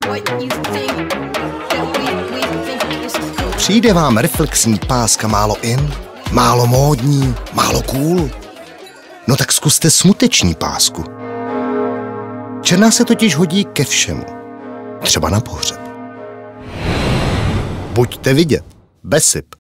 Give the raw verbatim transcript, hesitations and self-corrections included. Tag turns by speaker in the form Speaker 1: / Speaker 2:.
Speaker 1: Přijde vám reflexní páska málo in, málo módní, málo cool? No tak zkuste smuteční pásku. Černá se totiž hodí ke všemu. Třeba na pohřeb. Buďte vidět, bez syp.